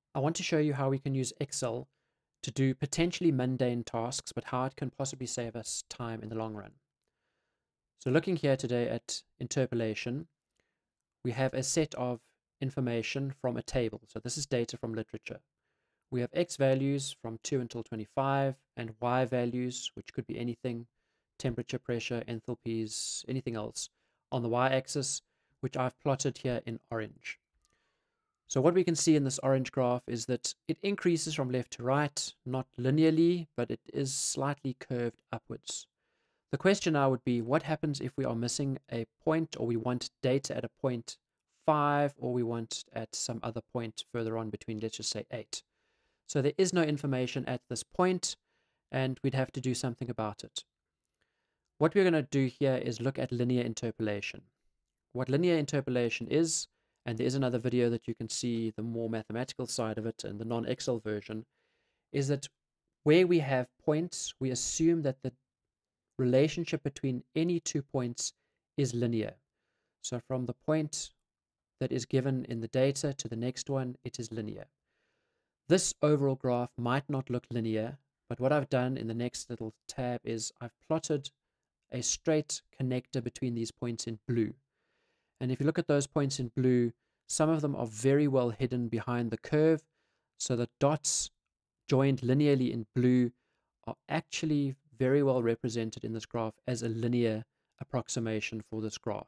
I want to show you how we can use Excel to do potentially mundane tasks, but how it can possibly save us time in the long run. So looking here today at interpolation, we have a set of information from a table. So this is data from literature. We have X values from 2 until 25 and Y values, which could be anything, temperature, pressure, enthalpies, anything else, on the Y-axis, which I've plotted here in orange. So what we can see in this orange graph is that it increases from left to right, not linearly, but it is slightly curved upwards. The question now would be, what happens if we are missing a point, or we want data at a point 5, or we want at some other point further on between, let's just say 8. So there is no information at this point, and we'd have to do something about it. What we're going to do here is look at linear interpolation. What linear interpolation is, and there is another video that you can see the more mathematical side of it and the non-Excel version, is that where we have points, we assume that the relationship between any 2 points is linear. So from the point that is given in the data to the next one, it is linear. This overall graph might not look linear, but what I've done in the next little tab is I've plotted a straight connector between these points in blue. And if you look at those points in blue, some of them are very well hidden behind the curve. So the dots joined linearly in blue are actually very well represented in this graph as a linear approximation for this graph.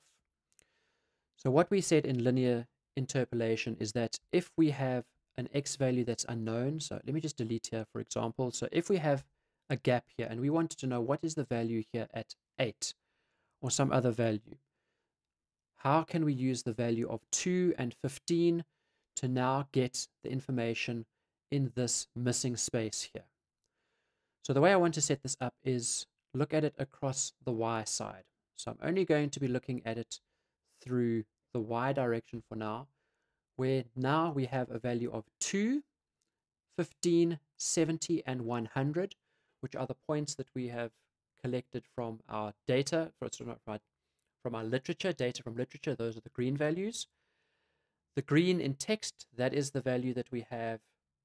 So what we said in linear interpolation is that if we have an X value that's unknown, so let me just delete here, for example. So if we have a gap here and we wanted to know what is the value here at 8 or some other value, how can we use the value of 2 and 15 to now get the information in this missing space here? So the way I want to set this up is look at it across the Y side. So I'm only going to be looking at it through the Y direction for now, where now we have a value of 2, 15, 70, and 100, which are the points that we have collected from our data, from our literature, data from literature. Those are the green values. The green in text, that is the value that we have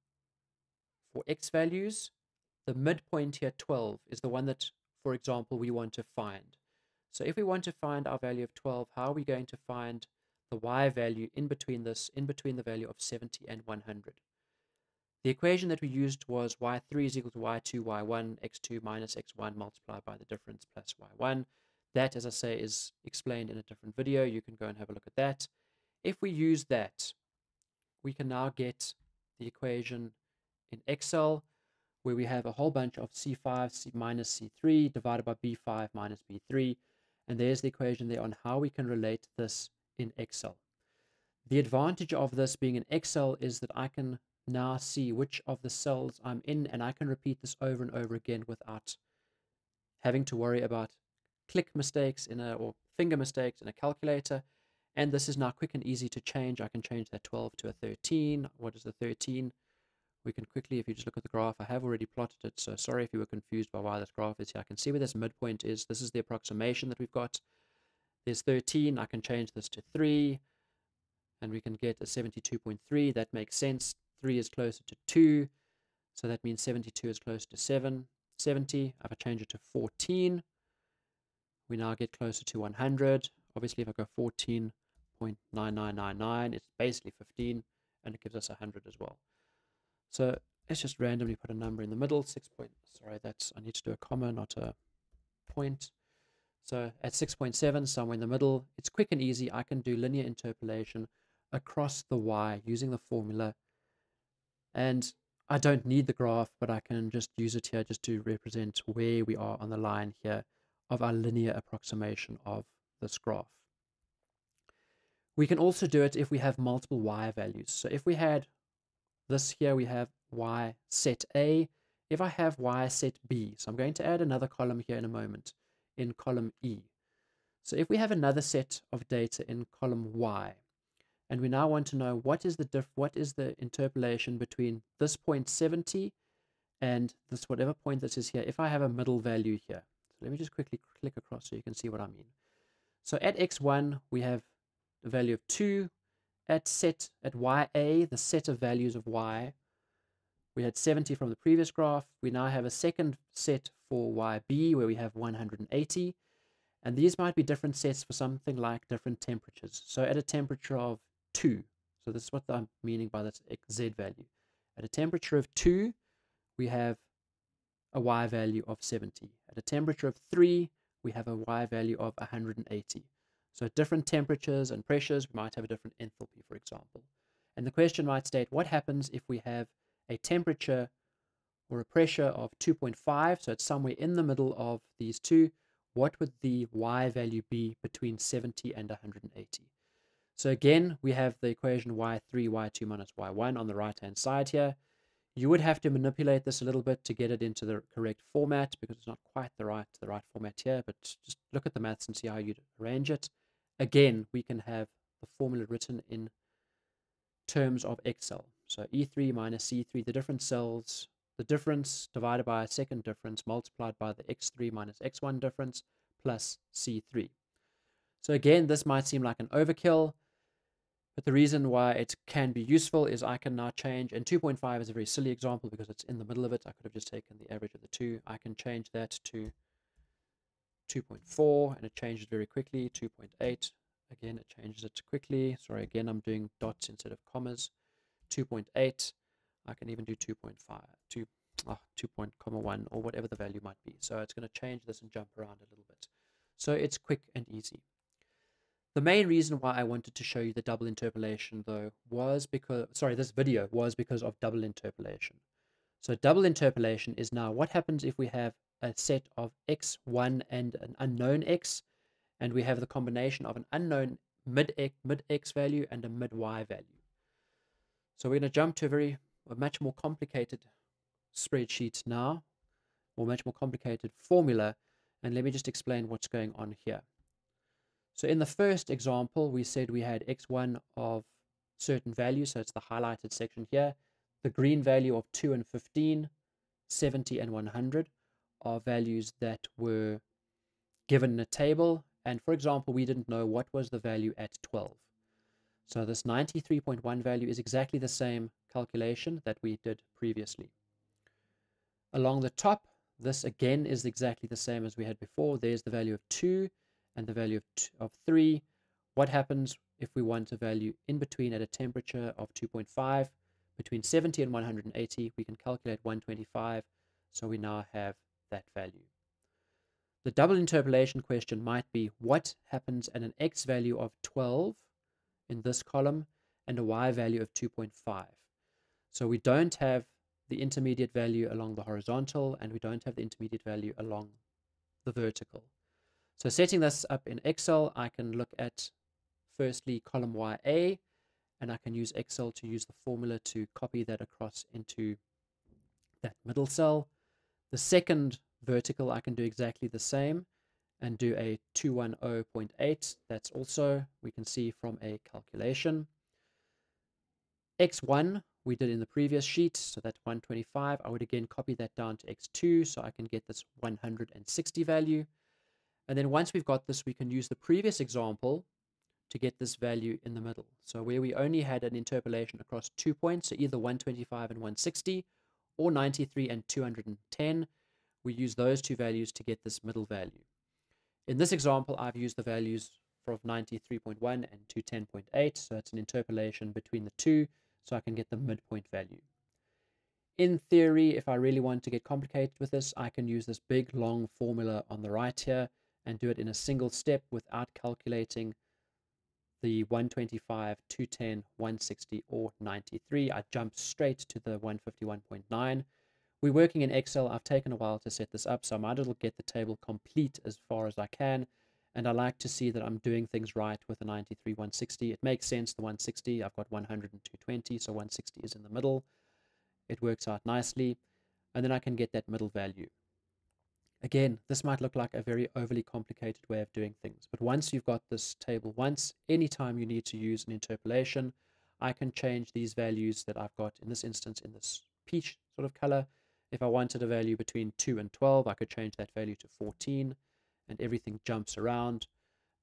for X values. The midpoint here, 12, is the one that, for example, we want to find. So if we want to find our value of 12, how are we going to find the Y value in between this, in between the value of 70 and 100? The equation that we used was y3 is equal to y2, y1, x2 minus x1 multiplied by the difference plus y1. That, as I say, is explained in a different video. You can go and have a look at that. If we use that, we can now get the equation in Excel, where we have a whole bunch of C5 minus C3 divided by B5 minus B3. And there's the equation there on how we can relate this in Excel. The advantage of this being in Excel is that I can now see which of the cells I'm in, and I can repeat this over and over again without having to worry about click mistakes or finger mistakes in a calculator. And this is now quick and easy to change. I can change that 12 to a 13. What is the 13? We can quickly, if you just look at the graph, I have already plotted it, so sorry if you were confused by why this graph is here. I can see where this midpoint is. This is the approximation that we've got. There's 13. I can change this to 3, and we can get a 72.3. That makes sense. 3 is closer to 2, so that means 72 is closer to 70. If I change it to 14, we now get closer to 100. Obviously, if I go 14.9999, it's basically 15, and it gives us 100 as well. So let's just randomly put a number in the middle. I need to do a comma, not a point. So at 6.7, somewhere in the middle, it's quick and easy. I can do linear interpolation across the Y using the formula. And I don't need the graph, but I can just use it here just to represent where we are on the line here of our linear approximation of this graph. We can also do it if we have multiple Y values. So if we had this here, we have Y set A. If I have Y set B, so I'm going to add another column here in a moment, in column E. So if we have another set of data in column Y, and we now want to know what is the interpolation between this point 70 and this whatever point this is here, if I have a middle value here. So let me just quickly click across so you can see what I mean. So at x1, we have the value of 2, at YA, the set of values of Y, we had 70 from the previous graph. We now have a second set for YB where we have 180. And these might be different sets for something like different temperatures. So at a temperature of 2, so this is what I'm meaning by this Z value. At a temperature of 2, we have a Y value of 70. At a temperature of 3, we have a Y value of 180. So at different temperatures and pressures, we might have a different enthalpy, for example. And the question might state, what happens if we have a temperature or a pressure of 2.5, so it's somewhere in the middle of these two, what would the Y value be between 70 and 180? So again, we have the equation Y3, Y2 minus Y1 on the right-hand side here. You would have to manipulate this a little bit to get it into the correct format because it's not quite the right format here, but just look at the maths and see how you'd arrange it. Again, we can have the formula written in terms of Excel. So E3 minus C3, the different cells, the difference divided by a second difference multiplied by the X3 minus X1 difference plus C3. So again, this might seem like an overkill, but the reason why it can be useful is I can now change, and 2.5 is a very silly example because it's in the middle of it. I could have just taken the average of the two. I can change that to 2.4, and it changes very quickly. 2.8, again, it changes it quickly. Sorry, again, I'm doing dots instead of commas. 2.8, I can even do 2.5, 2.1, or whatever the value might be. So it's going to change this and jump around a little bit. So it's quick and easy. The main reason why I wanted to show you the double interpolation, though, was because, this video was because of double interpolation. So double interpolation is now what happens if we have a set of x1 and an unknown x, and we have the combination of an unknown mid-x value and a mid-y value. So we're going to jump to a much more complicated spreadsheet now, or much more complicated formula, and let me just explain what's going on here. So in the first example, we said we had x1 of certain values, so it's the highlighted section here. The green value of 2 and 15, 70 and 100 are values that were given in a table, and for example, we didn't know what was the value at 12. So this 93.1 value is exactly the same calculation that we did previously. Along the top, this again is exactly the same as we had before. There's the value of 2 and the value of 3. What happens if we want a value in between at a temperature of 2.5? Between 70 and 180, we can calculate 125, so we now have that value. The double interpolation question might be, what happens at an x value of 12 in this column and a y value of 2.5? So we don't have the intermediate value along the horizontal, and we don't have the intermediate value along the vertical. So setting this up in Excel, I can look at firstly column YA, and I can use Excel to use the formula to copy that across into that middle cell. The second vertical, I can do exactly the same and do a 210.8. That's also, we can see from a calculation. X1 we did in the previous sheet, so that's 125. I would again copy that down to X2 so I can get this 160 value. And then once we've got this, we can use the previous example to get this value in the middle. So where we only had an interpolation across 2 points, so either 125 and 160 or 93 and 210, we use those two values to get this middle value. In this example, I've used the values of 93.1 and 210.8, so it's an interpolation between the two, so I can get the midpoint value. In theory, if I really want to get complicated with this, I can use this big long formula on the right here and do it in a single step without calculating the 125, 210, 160, or 93. I jump straight to the 151.9. We're working in Excel. I've taken a while to set this up, so I might as well get the table complete as far as I can. And I like to see that I'm doing things right with the 93, 160. It makes sense, the 160. I've got 100 and 220, so 160 is in the middle. It works out nicely. And then I can get that middle value. Again, this might look like a very overly complicated way of doing things, but once you've got this table once, anytime you need to use an interpolation, I can change these values that I've got in this instance in this peach sort of color. If I wanted a value between 2 and 12, I could change that value to 14, and everything jumps around.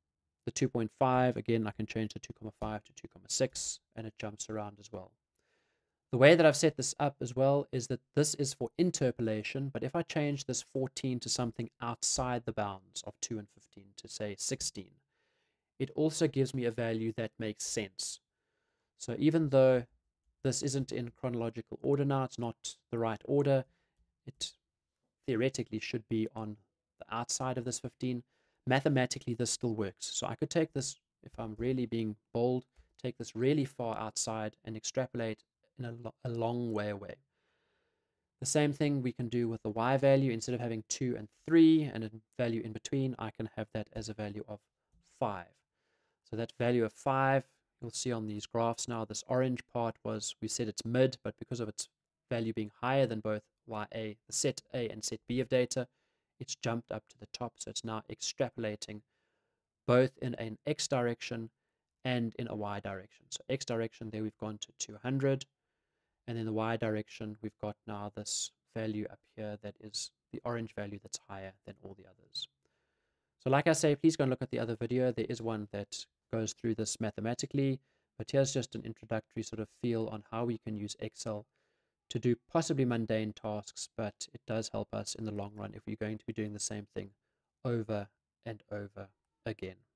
the 2.5, again, I can change the 2.5 to 2.6, and it jumps around as well. The way that I've set this up as well is that this is for interpolation, but if I change this 14 to something outside the bounds of 2 and 15 to say 16, it also gives me a value that makes sense. So even though this isn't in chronological order now, it's not the right order, it theoretically should be on the outside of this 15. Mathematically, this still works. So I could take this, if I'm really being bold, take this really far outside and extrapolate in a long way away. The same thing we can do with the y value. Instead of having 2 and 3 and a value in between, I can have that as a value of 5. So that value of 5, you'll see on these graphs now, this orange part was, we said it's mid, but because of its value being higher than both YA, the set A and set B of data, it's jumped up to the top. So it's now extrapolating both in an X direction and in a Y direction. So X direction, there we've gone to 200. And in the Y direction, we've got now this value up here that is the orange value that's higher than all the others. So like I say, please go and look at the other video. There is one that goes through this mathematically, but here's just an introductory sort of feel on how we can use Excel to do possibly mundane tasks, but it does help us in the long run if we're going to be doing the same thing over and over again.